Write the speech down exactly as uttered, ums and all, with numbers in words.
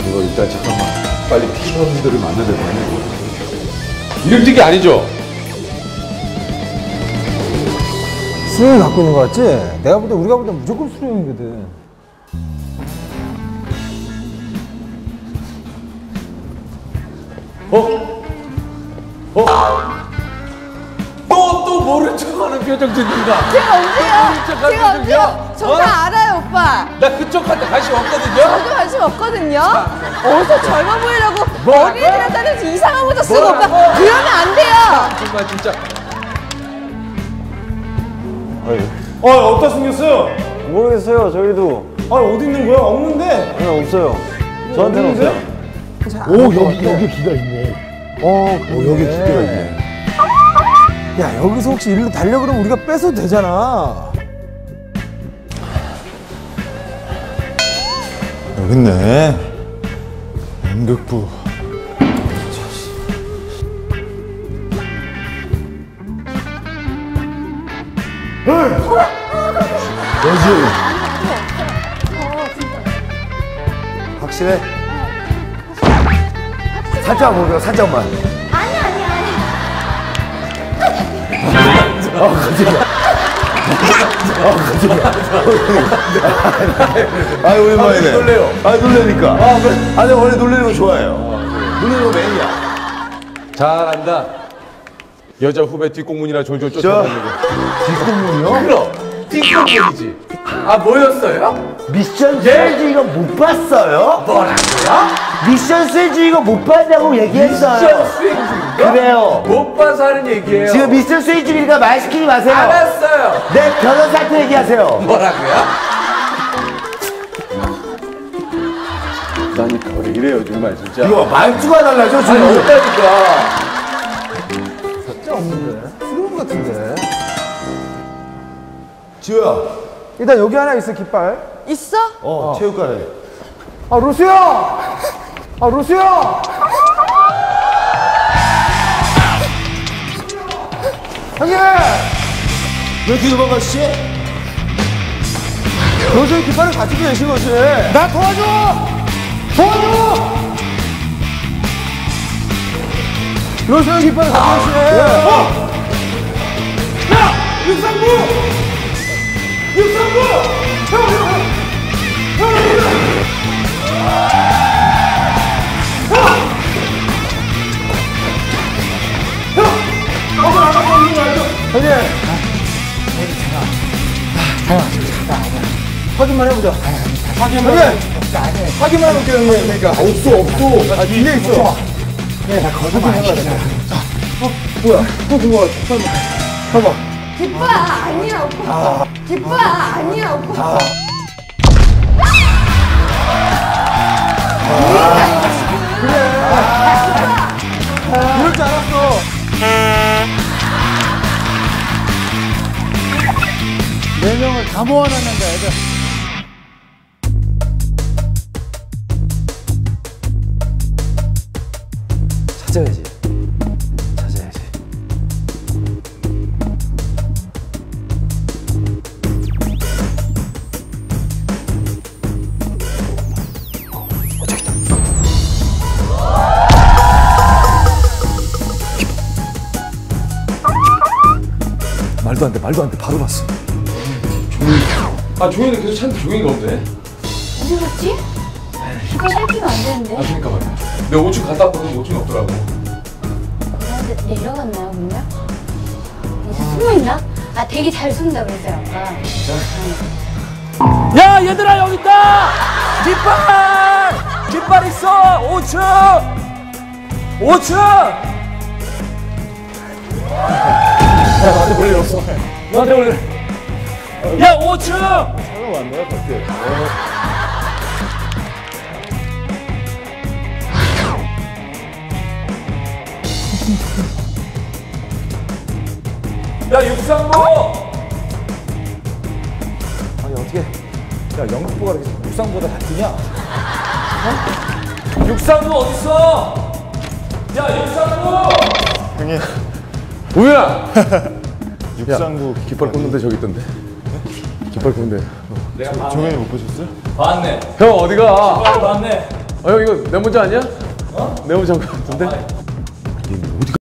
이거 일단 잠깐만 빨리 팀원들을 만나야 될 거 아니야. 이름 띄기 아니죠? 수령이 갖고 있는 거 같지? 내가 볼 때 우리가 볼 때 무조건 수령이거든. 어? 어? 또, 또 모른 척하는 표정 짓는다. 제가 언제요? 제가 언제요? 저 다 어? 알아요, 오빠. 나 그쪽한테 관심 없거든요? 저도 관심 없거든요. 어디서 젊어 보이려고 어린이들한테는 이상한 모자 쓰고 오빠 그러면 안 돼요. 정말 진짜. 아, 어디다 숨겼어요? 모르겠어요. 저희도. 아, 어디 있는 거야? 없는데? 아니, 없어요. 저한테는 없어요. 오, 여기, 여기 기가 있네. 어, 오, 여기 기대가 있네. 야, 여기서 혹시 일로 달려 그러면 우리가 뺏어도 되잖아. 여기 있네. 연극부. 너지? 확실해? 살짝 볼게요. 살짝만. 아니 아니 아니. 어, 깜짝이야. 어, 깜짝이야. 아, 오랜만이네. 놀래요. 아, 놀래니까. 아, 그래? 아니, 원래 놀래는 거 좋아해요. 놀래는 거 매니아. 잘한다. 여자 후배 뒷공문이나 졸졸 쫓아다니는 거. 뒷공문이요? 그럼 뒷공문이지. 아, 뭐였어요? 미션 세지 이거 못 봤어요? 뭐라고요? 미션 세지 이거 못 봤냐고 얘기했어요. 미션 수행 중인가? 그래요. 못 봐서 하는 얘기예요. 지금 미션 세지 중이니까 말 시키지 마세요. 알았어요. 내 변호사한테 얘기하세요. 뭐라고요? 나니까 왜 이래요 정말 진짜. 이거 말투가 달라져 아니 지금. 없다니까. 진짜 없는데? 수령 같은데? 지호야. 일단 여기 하나 있어, 깃발. 있어? 어, 체육관에. 아, 로스야! 아, 로스야! 형님! 왜 이렇게 도망가시지? 로스의 깃발을 가지고 계신 거지. 나 도와줘! 도와줘! 로스의 깃발을 가지고 계시네. 어? 야! 육상부! 육상부! 형, 형, 형! 형, 형! 형! 형! 어, 나가서 있는 거 알죠? 형님! 확인만 해보자. 확인만 해. 확인만 해볼게요, 형님. 그러니까. 없어, 없어. 아, 뒤에 있어. 네, 나 거짓말 해봐야 돼. 어, 뭐야? 또 그거 같아. 봐봐. 깃발 아니야, 오빠. 깃발 아니야, 오빠. 이럴 줄 알았어. 네 명을 다 모아놨는데, 애들. 찾아야지. 찾아야지. 말도 안 돼, 말도 안 돼. 바로 봤어. 아 종이는 계속 찾는데 종이가 없네. 어디 갔지? 이거 살피면 안 되는데. 아 그러니까 말이야. 내가 오 층 갔다 왔거든. 오 층이 없더라고. 그런데 내려갔나요, 분명? 이제 숨어있나? 아, 되게 잘 숨는다 그랬어요, 아까. 야 얘들아 여기 있다! 깃발! 깃발 있어! 오 층! 오 층! 나한테 볼 일 없어. 너한테 올래. 야 오 층! 차가 왔네요 밖에. 야 육상부! 아니, 어떻게. 야, 연극부가 이렇게 육상보다 다 뛰냐? 육상부 어딨어? 야 육상부! 형님, 우야. 육상부 깃발 꽂는데 저기 있던데. 깃발 꽂는데. 내가 봤네. 종현이 못 보셨어요? 봤네. 형 어디가? 깃발 봤네. 어, 형 이거 내 모자 아니야? 어? 내 모자인 것 같은데?